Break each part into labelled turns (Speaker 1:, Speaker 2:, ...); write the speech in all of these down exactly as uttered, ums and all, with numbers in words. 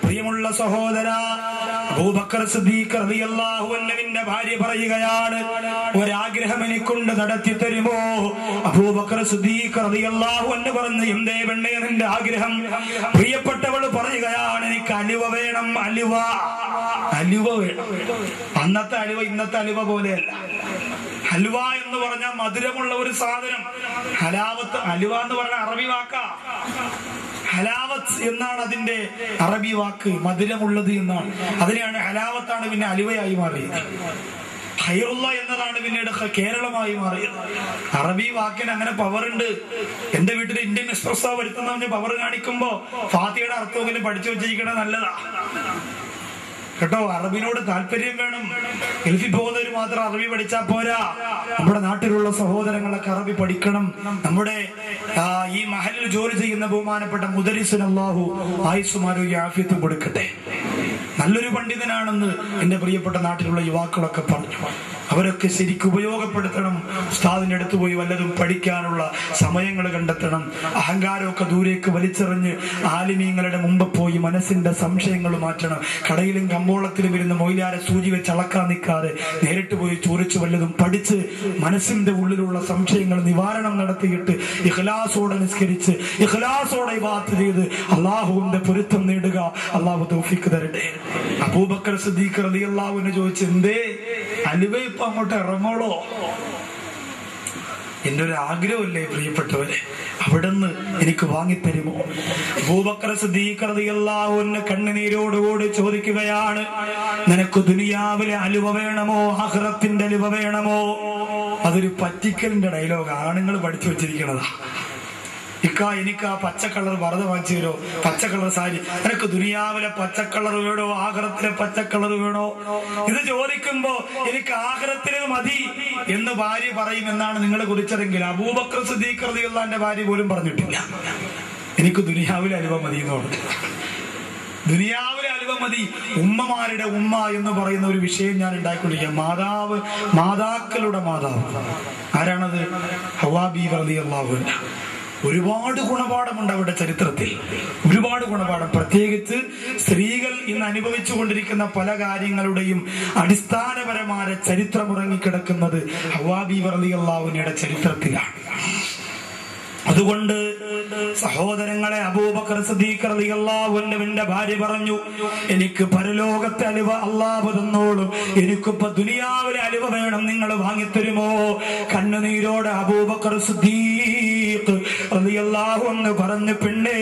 Speaker 1: പ്രിയമുള്ള സഹോദര, അബൂബക്കർ സിദ്ദീഖ് റളിയല്ലാഹു അൻഹുവിന്റെ ഭാര്യ പറയുകയാണ്, ഒരാഗ്രഹം എനിക്കൊണ്ട് നടത്തി തരുമോ? അബൂബക്കർ സിദ്ദീഖ് റളിയല്ലാഹു അൻഹു പറഞ്ഞു, എന്തേ പെണ്ണേ നിന്റെ ആഗ്രഹം? പ്രിയപ്പെട്ടവള് പറയുകയാണ്, എനിക്ക് അലുവ വേണം, അലുവ അലുവ വേണം. അന്നത്തെ അലുവ ഇന്നത്തെ അലുവ പോലെയല്ല. ഹൽവ എന്ന് പറഞ്ഞാൽ മധുരമുള്ള ഒരു സാധനം. ഹലാവത്ത്, ഹലുവ എന്ന് പറഞ്ഞാൽ അറബി വാക്കാ. ഹലാവത്ത് എന്നാണ് അതിന്റെ അറബി വാക്ക്, മധുരമുള്ളത് എന്നാണ്. അതിനെയാണ് ഹലാവത്താണ് പിന്നെ അലുവയായി മാറിയത്. ഖൈറുള്ള എന്നതാണ് പിന്നീട് കേരളമായി മാറിയത്. അറബി വാക്കിന് അങ്ങനെ പവറുണ്ട്. എന്റെ വീട്ടിൽ ഇന്ത്യൻ എക്സ്പ്രസ്സോ വരുത്തുന്ന പവർ കാണിക്കുമ്പോ ഫാത്തിയുടെ അർത്ഥമെങ്കിലും പഠിച്ചു വെച്ചിരിക്കണ നല്ലതാ കേട്ടോ. അറബിനോട് താല്പര്യം വേണം. ഗൾഫിൽ പോകുന്നവർ മാത്രം അറബി പഠിച്ചാൽ പോരാ. നമ്മുടെ നാട്ടിലുള്ള സഹോദരങ്ങളൊക്കെ അറബി പഠിക്കണം. നമ്മുടെ ഈ മഹലിൽ ജോലി ചെയ്യുന്ന ബഹുമാനപ്പെട്ട മുദരിസിന് അല്ലാഹു ആയുസ്സും ആരോഗ്യ ആഫിയത്തും കൊടുക്കട്ടെ. നല്ലൊരു പണ്ഡിതനാണെന്ന് എന്റെ പ്രിയപ്പെട്ട നാട്ടിലുള്ള യുവാക്കളൊക്കെ പറഞ്ഞു. അവരൊക്കെ ശരിക്കും ഉപയോഗപ്പെടുത്തണം. ഉസ്താദിന്റെ അടുത്ത് പോയി വല്ലതും പഠിക്കാനുള്ള സമയങ്ങൾ കണ്ടെത്തണം. അഹങ്കാരമൊക്കെ ദൂരേക്ക് വലിച്ചെറിഞ്ഞ് ആലിമീങ്ങളുടെ മുമ്പ് പോയി മനസ്സിന്റെ സംശയങ്ങൾ മാറ്റണം. കടയിലും കമ്പോളത്തിലും ഇരുന്ന് മൊയിലാരെ സൂചി വെച്ച് അളക്കാൻ നിൽക്കാതെ നേരിട്ട് പോയി ചോദിച്ച് വല്ലതും പഠിച്ച് മനസ്സിന്റെ ഉള്ളിലുള്ള സംശയങ്ങൾ നിവാരണം നടത്തിയിട്ട് ഇഖ്ലാസോടെ നിസ്കരിച്ച് ഇഖ്ലാസോടെ ഇബാദത്ത് ചെയ്ത് അള്ളാഹുവിന്റെ പൊരുത്തം നേടുക. അള്ളാഹു തൗഫീഖ് തരട്ടെ. അബൂബക്കർ സിദ്ദീഖ് റളിയല്ലാഹു അൻഹു ചോദിച്ചു, എന്തേ അലുവ ഇപ്പൊ അങ്ങോട്ട് ഇറങ്ങോളോ? എന്റെ ഒരു ആഗ്രഹമല്ലേ പ്രിയപ്പെട്ടവരെ, അവിടുന്ന് എനിക്ക് വാങ്ങിത്തരുമോ? അബൂബക്കർ സിദ്ദീഖ് റളിയല്ലാഹു അൻഹു കണ്ണുനീരോടുകൂടി ചോദിക്കുകയാണ്, നിനക്ക് ദുനിയാവിലെ അലുവ വേണമോ ആഖിറത്തിന്റെ അലുവ വേണമോ? അതൊരു പറ്റിക്കലിന്റെ ഡയലോഗ് ആണുങ്ങൾ പഠിച്ചു വെച്ചിരിക്കണതാ. ഇക്ക എനിക്ക് ആ പച്ചക്കളർ വറുത വാങ്ങിച്ചു തരോ, പച്ചക്കളർ സാരി. നിനക്ക് ദുനിയാവിലെ പച്ചക്കളർ വേണോ ആഖിറത്തിലെ പച്ചക്കളർ വേണോ? ഇത് ചോദിക്കുമ്പോ എനിക്ക് ആഖിറത്തിലെ മതി എന്ന് ഭാര്യ പറയും എന്നാണ് നിങ്ങൾ കുറിച്ചതെങ്കിൽ അബൂബക്കർ സിദ്ദീഖ് റളിയല്ലാഹു അൻഹുവിന്റെ ഭാര്യ പോലും പറഞ്ഞിട്ടില്ല എനിക്ക് ദുനിയാവിലെ അലുവ മതി എന്ന് പറഞ്ഞു. ദുനിയാവിലെ അലുവ മതി. ഉമ്മമാരുടെ ഉമ്മ എന്ന് പറയുന്ന ഒരു വിഷയം ഞാൻ ഉണ്ടായിക്കൊണ്ടിരിക്കുക. മാതാവ്, മാതാക്കളുടെ മാതാവ് ആരാണത്? ഹവ്വാ ബീവി റളിയല്ലാഹു അൻഹ. ഒരുപാട് ഗുണപാഠമുണ്ട് അവരുടെ ചരിത്രത്തിൽ, ഒരുപാട് ഗുണപാഠം. പ്രത്യേകിച്ച് സ്ത്രീകൾ ഇന്ന് അനുഭവിച്ചു കൊണ്ടിരിക്കുന്ന പല കാര്യങ്ങളുടെയും അടിസ്ഥാനപരമായ ചരിത്രം ഉറങ്ങിക്കിടക്കുന്നത് ഹവ്വാ ബീവി റളിയല്ലാഹു അൻഹയുടെ ചരിത്രത്തിലാണ്. അതുകൊണ്ട് സഹോദരങ്ങളെ, അബൂബക്കർ സിദ്ദീഖ് റളിയല്ലാഹു അൻഹുവിന്റെ ഭാര്യ പറഞ്ഞു, എനിക്ക് പരലോകത്തെ അലുവ അല്ലാഹു തന്നോളും, എനിക്കിപ്പോ ദുനിയാവിലെ അലുവ വേണം, നിങ്ങൾ വാങ്ങിത്തരുമോ? കണ്ണുനീരോടെ അബൂബക്കർ സിദ്ദീഖ് റളിയല്ലാഹു അൻഹു പറഞ്ഞു, പെണ്ണേ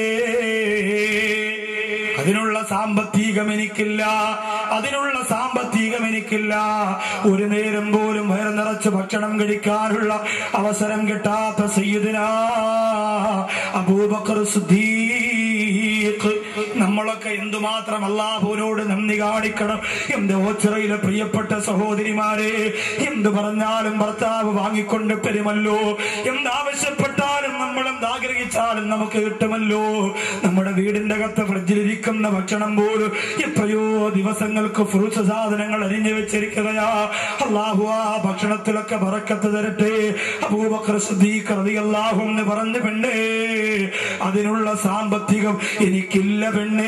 Speaker 1: അതിനുള്ള സാമ്പത്തികം എനിക്കില്ല, അതിനുള്ള സാമ്പത്തികം എനിക്കില്ല. ഒരു നേരം പോലും വയറ് നിറച്ച് ഭക്ഷണം കഴിക്കാനുള്ള അവസരം കിട്ടാത്ത സയ്യിദുനാ അബൂബക്കർ സിദ്ദീഖ്. നമ്മളൊക്കെ എന്തുമാത്രം അല്ലാഹുവിനോട് നന്ദി കാണിക്കണം. എന്റെ ഓച്ചിറയിലെ പ്രിയപ്പെട്ട സഹോദരിമാരെ, എന്ത് പറഞ്ഞാലും ഭർത്താവ് വാങ്ങിക്കൊണ്ട് തരുമല്ലോ, എന്താവശ്യപ്പെട്ടാലും നമ്മൾ എന്താഗ്രഹിച്ചാലും നമുക്ക് കിട്ടുമല്ലോ. നമ്മുടെ വീടിന്റെ അകത്ത് ഫ്രിഡ്ജിലിരിക്കുന്ന ഭക്ഷണം പോലും എത്രയോ ദിവസങ്ങൾക്ക് ഫ്രൂട്ട്സ് സാധനങ്ങൾ അരിഞ്ഞു വെച്ചിരിക്കുകയാ. അല്ലാഹു ആ ഭക്ഷണത്തിലൊക്കെ ബറക്കത്ത് തരട്ടെ. അബൂബക്കർ സിദ്ദീഖ് റളിയല്ലാഹു അൻഹു പറഞ്ഞു, പെണ്ണേ അതിനുള്ള സാമ്പത്തികം എനിക്കില്ല പെണ്ണേ,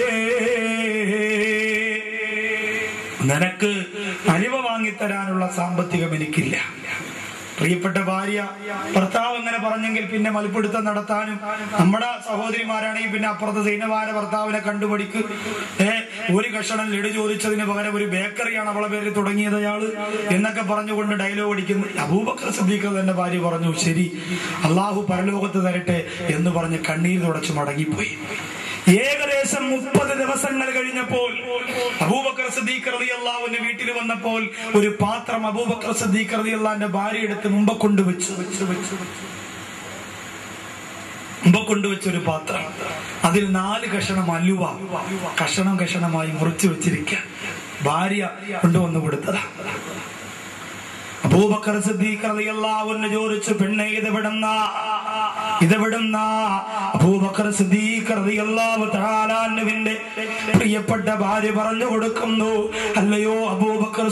Speaker 1: നിനക്ക് അലുവ വാങ്ങിത്തരാനുള്ള സാമ്പത്തികം എനിക്കില്ല. പ്രിയപ്പെട്ട ഭാര്യ, ഭർത്താവ് അങ്ങനെ പറഞ്ഞെങ്കിൽ പിന്നെ മൽപ്പിടുത്തം നടത്താനും, നമ്മുടെ സഹോദരിമാരാണെങ്കിൽ പിന്നെ അപ്പുറത്തെ സൈനവാര ഭർത്താവിനെ കണ്ടുപടിക്ക് ഏ ഒരു കഷണം ലഡു ചോദിച്ചതിന് പകരം ഒരു ബേക്കറിയാണ് അവളെ പേരിൽ തുടങ്ങിയത് അയാള് എന്നൊക്കെ പറഞ്ഞുകൊണ്ട് ഡയലോഗ് അടിക്കുന്നു. അബൂബക്കർ സിദ്ദീഖ് തന്റെ ഭാര്യ പറഞ്ഞു, ശരി അള്ളാഹു പരലോകത്ത് തരട്ടെ എന്ന് പറഞ്ഞ് കണ്ണീർ തുടച്ച് മടങ്ങിപ്പോയി. ഏകദേശം മുപ്പത് ദിവസങ്ങൾ കഴിഞ്ഞപ്പോൾ അബൂബക്കർ സിദ്ദീഖ് റളിയല്ലാഹു അൻഹു വീട്ടിൽ വന്നപ്പോൾ ഒരു പാത്രം അബൂബക്കർ സിദ്ദീഖ് റളിയല്ലാഹു അൻഹു ഭാര്യ എടുത്ത് മുമ്പ് കൊണ്ടുവച്ചു മുമ്പ് കൊണ്ടുവച്ചൊരു പാത്രം, അതിൽ നാല് കഷണം അലുവ കഷണം കഷണമായി മുറിച്ചു വെച്ചിരിക്കുക ഭാര്യ കൊണ്ടുവന്നു കൊടുത്തതാ. അബൂബക്കർ സിദ്ദീഖ് റളിയല്ലാഹു അൻഹു ചോദിച്ചു, പെണ്ണേ ഇതെവിടുന്നാ ഇതെവിടുന്നാ? അബൂബക്കർ സിദ്ദീഖ് റളിയല്ലാഹു തആല അൻഹുവിന്റെ പ്രിയപ്പെട്ട ഭാര്യ പറഞ്ഞു കൊടുക്കുന്നു, അല്ലയോ അബൂബക്കർ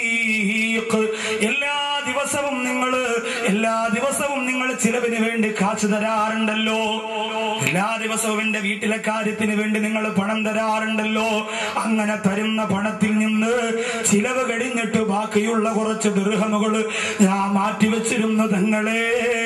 Speaker 1: സിദ്ദീഖ്, എല്ലാ ദിവസവും നിങ്ങൾ എല്ലാ ദിവസവും നിങ്ങൾ ചിലവിന് വേണ്ടി കാശ് കാശ് തരാറുണ്ടല്ലോ, എല്ലാ ദിവസവും എന്റെ വീട്ടിലെ കാര്യത്തിന് വേണ്ടി നിങ്ങൾ പണം തരാറുണ്ടല്ലോ. അങ്ങനെ തരുന്ന പണത്തിൽ നിന്ന് ചിലവ് കഴിഞ്ഞിട്ട് ബാക്കിയുള്ള കുറച്ച് ദിർഹമുകൾ ഞാൻ മാറ്റിവെച്ചിരുന്നു തങ്ങളെ.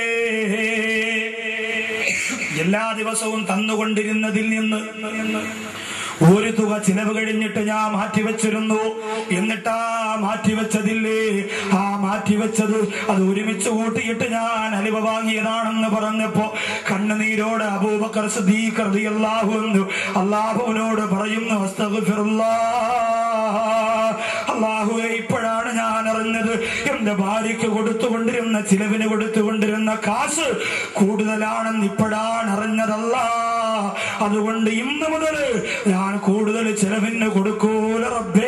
Speaker 1: എല്ലാ ദിവസവും തന്നുകൊണ്ടിരുന്നതിൽ നിന്ന് ഒരു തുക ചിലവ് കഴിഞ്ഞിട്ട് ഞാൻ മാറ്റിവെച്ചിരുന്നു. എന്നിട്ടാ മാറ്റിവെച്ചതില്ലേ, ആ മാറ്റിവെച്ചത് അത് ഒരുമിച്ച് കൂട്ടിയിട്ട് ഞാൻ അലിവ വാങ്ങിയതാണെന്ന് പറഞ്ഞപ്പോ കണ്ണുനീരോട് അബൂബക്കർ സിദ്ദീഖ് റളിയല്ലാഹു അൻഹു അല്ലാഹുവിനോട് പറയുന്നു, അസ്തഗ്ഫിറുല്ലാഹ്, അല്ലാഹുവേ, ഇപ്പോഴാണ് ഞാൻ അറിഞ്ഞത് എന്റെ ഭാര്യയ്ക്ക് കൊടുത്തുകൊണ്ടിരുന്ന ചിലവിന് കൊടുത്തുകൊണ്ടിരുന്ന കാശ് കൂടുതലാണെന്ന് ഇപ്പോഴാണ് അറിഞ്ഞതല്ല. അതുകൊണ്ട് ഇന്ന് മുതൽ ഞാൻ കൂടുതൽ ചിലവിന് കൊടുക്കൂല റബ്ബേ.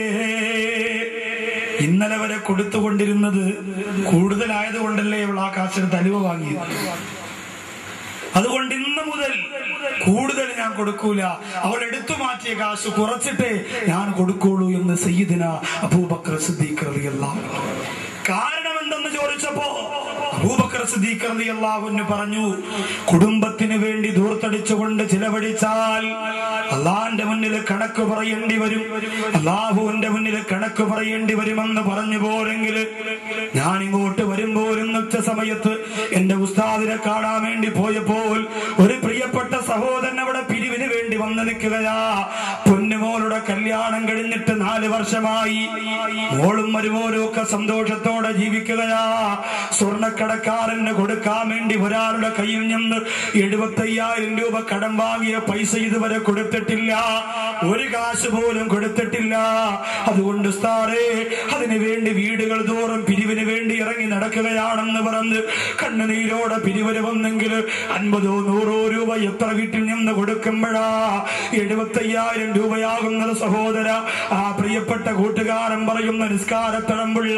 Speaker 1: ഇന്നലെ വരെ കൊടുത്തുകൊണ്ടിരുന്നത് കൂടുതലായത് കൊണ്ടല്ലേ ഇവൾ ആ കാശിന് തലിവ വാങ്ങിയത്. അതുകൊണ്ട് ഇന്ന് മുതൽ കൂടുതൽ ഞാൻ കൊടുക്കൂല, അവൾ എടുത്തു മാറ്റിയ കാശ് കുറച്ചിട്ടേ ഞാൻ കൊടുക്കുള്ളൂ എന്ന് സയ്യിദുന അബൂബക്കർ സിദ്ദീഖ് റളിയല്ലാഹു അൻഹു. കാരണം എന്തെന്ന് ചോദിച്ചപ്പോ അബൂബക്കർ സിദ്ദീഖ് റളിയല്ലാഹു അൻഹു പറഞ്ഞു, കുടുംബത്തിന് വേണ്ടി ധൂർത്തടിച്ചുകൊണ്ട് ചിലവഴിച്ചാൽ അള്ളാന്റെ മുന്നിൽ കണക്ക് പറയേണ്ടി വരും, അള്ളാഹുവിന്റെ മുന്നിൽ കണക്ക് പറയേണ്ടി വരുമെന്ന് പറഞ്ഞു പോരെങ്കിൽ ഞാൻ ഇങ്ങോട്ട് വരുമ്പോഴും ഉച്ച സമയത്ത് എന്റെ ഉസ്താദിനെ കാണാൻ വേണ്ടി പോയപ്പോൾ ഒരു പ്രിയപ്പെട്ട സഹോദരൻ അവിടെ പിരിവിന് വേണ്ടി വന്നു നിൽക്കുകയാ. പൊന്നുമോളുടെ കല്യാണം കഴിഞ്ഞിട്ട് നാല് വർഷമായി. മോളും മരുമോനും ഒക്കെ സന്തോഷത്തോടെ ജീവിക്കുകയാ. സ്വർണ്ണക്കടക്കാരന് കൊടുക്കാൻ വേണ്ടി ഒരാളുടെ കയ്യിൽ നിന്ന് എഴുപത്തി അയ്യായിരം രൂപ കടം വാങ്ങിയ പൈസ ഇതുവരെ കൊടുത്തിട്ടില്ല, ഒരു കാശ് പോലും കൊടുത്തിട്ടില്ല. അതുകൊണ്ട് ഉസ്താദേ, അതിനു വേണ്ടി വീടുകൾ തോറും പിരിവിന് വേണ്ടി ഇറങ്ങി നടക്കുകയാണെന്ന് പറഞ്ഞ് കണ്ണുനീരോടെ പിരിവിന് വന്നെങ്കിൽ അൻപതോ നൂറോ രൂപ എത്ര വീട്ടിൽ നിന്ന് കൊടുക്കുമ്പോഴാ എഴുപത്തി അയ്യായിരം രൂപയാകുന്നത് സഹോദര. ആ പ്രിയപ്പെട്ട കൂട്ടുകാരൻ പറയുന്ന നിസ്കാരത്തഴമ്പുള്ള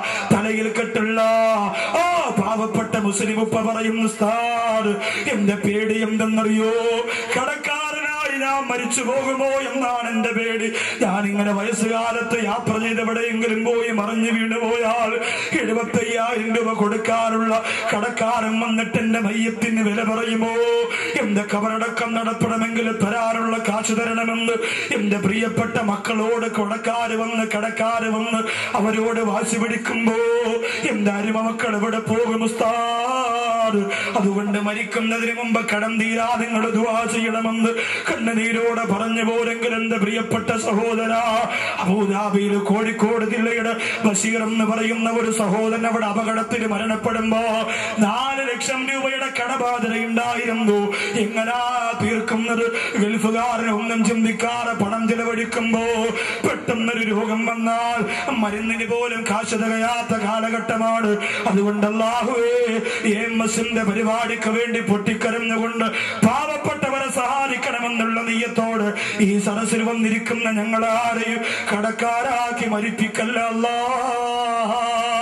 Speaker 1: തലയിൽ കെട്ടുള്ള ആ പാവപ്പെട്ട മുസ്ലിം ഉപ്പ പറയുന്ന ഉസ്താദ്, എന്റെ പേടി എന്തെന്നറിയോ, കടക്കാരനായി ഞാൻ മരിച്ചു പോകുമോ എന്നാണ് എന്റെ പേടി. ഞാനിങ്ങനെ വയസ്സുകാലത്ത് യാത്ര ചെയ്തെവിടെയെങ്കിലും പോയി മറിഞ്ഞു വീണു പോയാൽ എഴുപത്തി അയ്യായിരം രൂപ കൊടുക്കാനുള്ള കടക്കാരൻ വന്നിട്ട് എന്റെ മയ്യത്തിന് വില പറയുമോ, എന്റെ കബറടക്കം നടത്തണമെങ്കിൽ തരാനുള്ള കാശ് തരണമെന്ന് എന്റെ പ്രിയപ്പെട്ട മക്കളോട് കടക്കാര് വന്ന് കടക്കാര് വന്ന് അവരോട് വാശി പിടിക്കുമ്പോ എന്റെ അരുമ മക്കൾ എവിടെ പോകും ഉസ്താദ്? അതുകൊണ്ട് മരിക്കുന്നതിന് മുമ്പ് കടം തീരാ നിങ്ങൾ ദുആ ചെയ്യണമെന്ന് കണ്ണുനീരോടെ പറഞ്ഞു പോരെങ്കിൽ എന്റെ പ്രിയപ്പെട്ട സഹോദര, അബൂദാബിയിൽ കോഴിക്കോട് ജില്ലയുടെ ബഷീർ എന്ന് പറയുന്ന ഒരു സഹോദരൻ അവിടെ അപകടത്തിൽ മരണപ്പെടുമ്പോ നാല് ലക്ഷം രൂപയുടെ കടബാധ്യത ഉണ്ടായിരുന്നു. എങ്ങനാ തീർക്കുന്നത്? ഗൾഫുകാരൻ ഒന്നും ചിന്തിക്കാതെ പണം ചെലവഴിക്കുമ്പോ പെട്ടെന്നൊരു രോഗം വന്നാൽ മരുന്നിന് പോലും കാശ് തികയാത്ത കാലഘട്ടമാണ്. അതുകൊണ്ട് അല്ലാഹുവേ, എം എസിന്റെ പരിപാടിക്ക് വേണ്ടി പൊട്ടിക്കരഞ്ഞുകൊണ്ട് പാവപ്പെട്ടവരെ സഹായിക്കണമെന്നുള്ള നീയത്തോട് ഈ സദസ്സിൽ വന്നിരിക്കുന്ന ഞങ്ങളാരെയും കടക്കാരാക്കി മരിപ്പിക്കല്ല അല്ലാഹ്.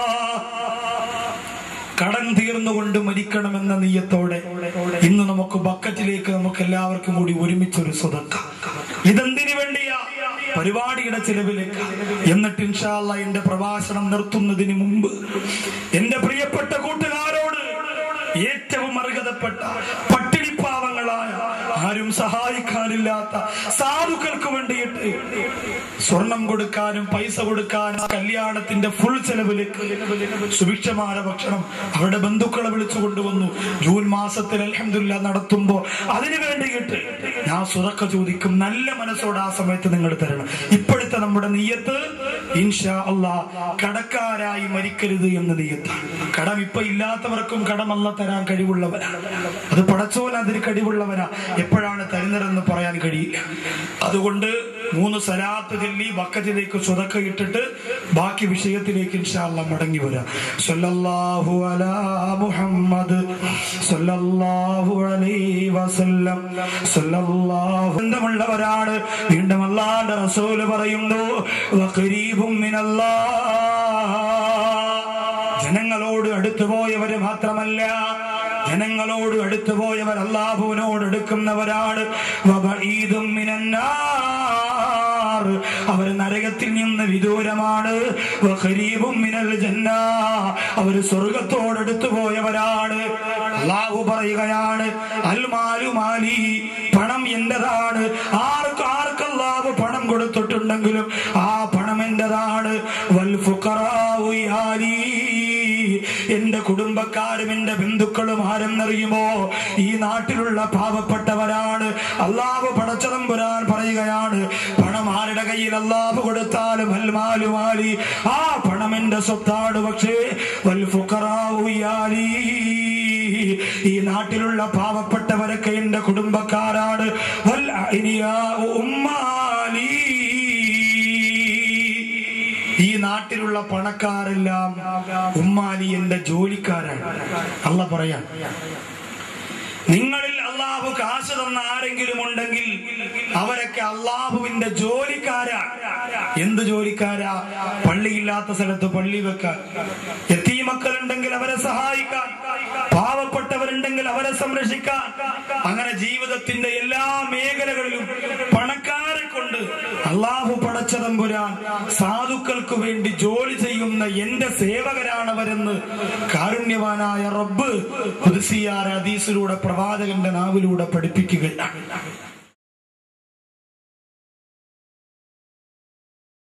Speaker 1: കടം തീർന്നുകൊണ്ട് മരിക്കണമെന്ന നീയത്തോടെ ഇന്ന് നമുക്ക് ബക്കറ്റിലേക്ക് നമുക്ക് എല്ലാവർക്കും കൂടി ഒരുമിച്ചൊരു സ്വതക്ക. ഇതെന്തിനു വേണ്ടിയാ? പരിപാടിയുടെ ചിലവിലേക്ക്. എന്നിട്ട് ഇൻഷാ അല്ലാഹ് എന്റെ പ്രഭാഷണം നിർത്തുന്നതിന് മുമ്പ് എന്റെ പ്രിയപ്പെട്ട കൂട്ടുകാരോട് ഏറ്റവും അർഹതപ്പെട്ട പട്ടിണിപ്പാവങ്ങളായ ആരും സഹായിക്കാനില്ലാത്ത സാധുക്കൾക്ക് വേണ്ടിയിട്ട് സ്വർണം കൊടുക്കാനും പൈസ കൊടുക്കാനും കല്യാണത്തിന്റെ ഫുൾ ചെലവിലേക്ക് സുഭിക്ഷമായ ഭക്ഷണം അവരുടെ ബന്ധുക്കളെ വിളിച്ചു കൊണ്ടുവന്നു. ജൂൺ മാസത്തിൽ അൽഹംദുലില്ലാഹ് നടത്തുമ്പോ അതിനു വേണ്ടിയിട്ട് ഞാൻ സ്വതക്ക ചോദിക്കും. നല്ല മനസ്സോടെ ആ സമയത്ത് നിങ്ങൾ തരണം. ഇപ്പോഴത്തെ നമ്മുടെ നിയ്യത്ത് ഇൻഷാ അല്ലാഹ് കടക്കാരായി മരിക്കരുത് എന്ന നിയ്യത്താണ്. കടം ഇപ്പൊ ഇല്ലാത്തവർക്കും കടമല്ല തരാൻ കഴിവുള്ളവനാ. അത് പടച്ചോൻ അതിന് കഴിവുള്ളവനാ. എപ്പോഴാണ് തരുന്നതെന്ന് പറയാൻ കഴിയില്ല. അതുകൊണ്ട് മൂന്ന് സലാത്ത് ചൊല്ലി ബക്കറ്റിലേക്ക് സ്വതക്ക ഇട്ടിട്ട് ബാക്കി വിഷയത്തിലേക്ക് ഇൻഷാ അല്ലാഹ് മടങ്ങി വരാം. സല്ലല്ലാഹു അലാ മുഹമ്മദ് സല്ലല്ലാഹു അലൈഹി വസല്ലം സല്ലല്ലാഹു. ബന്ധമുള്ളവരാണ്. വീണ്ടും അല്ലാഹുവിന്റെ റസൂൽ പറയുന്നു, വഖരീബും മിനല്ലാഹ്. ജനങ്ങളോട് അടുത്തുപോയവര് മാത്രമല്ല, ജനങ്ങളോട് അടുത്തുപോയവർ അല്ലാഹുവിനോട് അടുക്കുന്നവരാണ്. വബഈദും മിനന്നാർ. അവർ നരകത്തിൽ നിന്ന് വിദൂരമാണ്. വഖരീബും മിനൽ ജന്ന. അവർ സ്വർഗ്ഗത്തോട് അടുത്തുപോയവരാണ്. അല്ലാഹു പറയുകയാണ് അൽ മാലു മാലി, പണം എന്റേതാണ്. ആർക്ക് ആർക്ക് അല്ലാഹു പണം കൊടുത്തിട്ടുണ്ടെങ്കിലും ആ പണം എന്റേതാണ്. വൽ ഫുഖറാഉ യാലി, എന്റെ കുടുംബക്കാരും എന്റെ ബന്ധുക്കളും ആരെന്നറിയുമോ? ഈ നാട്ടിലുള്ള പാവപ്പെട്ടവരാണ്. അല്ലാഹു പടച്ചതമ്പുരാൻ പറയുകയാണ്, പണം ആരുടെ കയ്യിൽ അല്ലാഹു കൊടുത്താലും അൽ മാലു മാലി, ആ പണം എന്റെ സ്വത്താണ്. പക്ഷേ വൽ ഫുഖറാഉ യാലി, ഈ നാട്ടിലുള്ള പാവപ്പെട്ടവരൊക്കെ എന്റെ കുടുംബക്കാരാണ്. വൽ അഅ്നിയാഉ ഉമ്മാലി, ഈ നാട്ടിലുള്ള പണക്കാരെല്ലാം ഉമ്മാലി എന്റെ ജോലിക്കാരാണ്. അല്ലാഹു പറയാൻ, നിങ്ങളിൽ അല്ലാഹു കാശ് തന്ന ആരെങ്കിലും ഉണ്ടെങ്കിൽ അവരൊക്കെ അല്ലാഹുവിന്റെ ജോലിക്കാരാ. എന്ത് ജോലിക്കാരാ? പള്ളിയില്ലാത്ത സ്ഥലത്ത് പള്ളി വെക്കാൻ, യതീമക്കളുണ്ടെങ്കിൽ അവരെ സഹായിക്കാൻ, പാവപ്പെട്ടവരുണ്ടെങ്കിൽ അവരെ സംരക്ഷിക്കാൻ, അങ്ങനെ ജീവിതത്തിന്റെ എല്ലാ മേഖലകളിലും പണക്കാരെ കൊണ്ട് അല്ലാഹു പടച്ചതമ്പുരാൻ സാധുക്കൾക്ക് വേണ്ടി ജോലി ചെയ്യുന്ന എന്റെ സേവകരാണവരെന്ന് കാരുണ്യവാനായ റബ്ബ് ഖുദ്സിയായ ഹദീസിലൂടെ പ്രവാചകന്റെ നാവിലൂടെ പഠിപ്പിക്കുകയാണ്.